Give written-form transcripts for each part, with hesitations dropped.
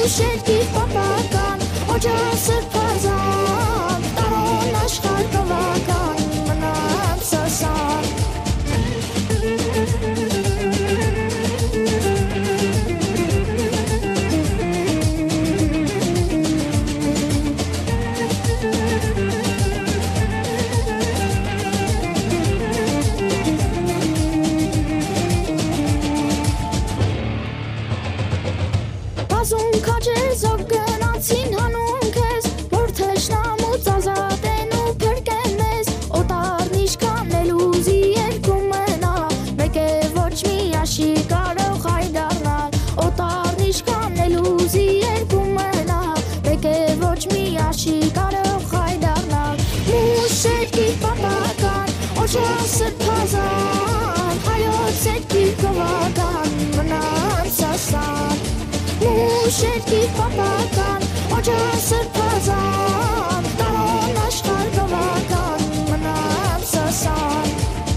Շերտի պապական, օջախ սրբազան, տարոն աշխարհ բավական, մնամ սասան։ Բազում քաջեր զոհ գնացին հանուն քեզ, որ թշնամուց ազատեն ու փրկեն մեզ, օտարն իշքան էլ ուզի երկում մնա, մեկ է ոչ մի աշի կարող հայդառնալ, օտարն իշքան էլ ուզի երկում մնա, մեկ է ոչ մի աշի կարող հայդառնալ, մուշերքի պապական, օջախ սրբազան, հայոց երկի գովական, մնամ սասան։ Շերտի պապական, օջախ սրբազան, տարոն աշխարհ բավական, մնամ սասան։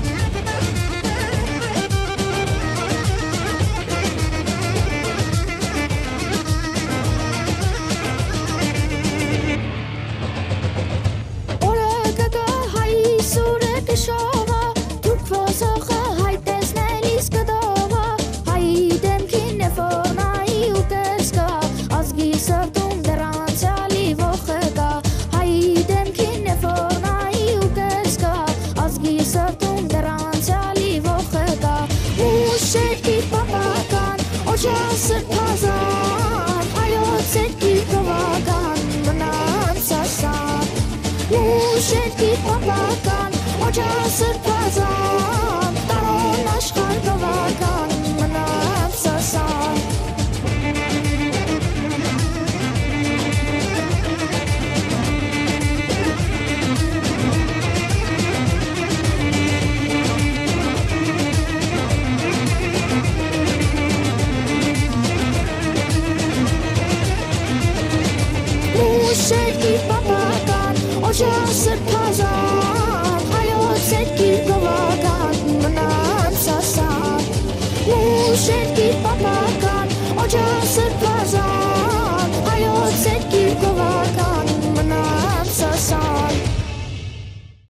Օրը կգա հայի սուրը կշովա, դուք ոսոխը հայ տեսնելիս կդովա, հայի դեմքին է ֆորնայի ու ազգի սրտում դեռ անցյալի ոխը կա, հայի դեմքին է ֆորնայի ու կես կա, ազգի սրտում դեռ անցյալի ոխը կա, մուշերքի պապական, օջախ սրբազան, հայոց երկի գովական, մնամ սասան, մուշերքի պապական, օջախ սրբազան, տարոն աշխարհ բավական, մնամ սասան։ Շերտի պապական, օջախ սրբազան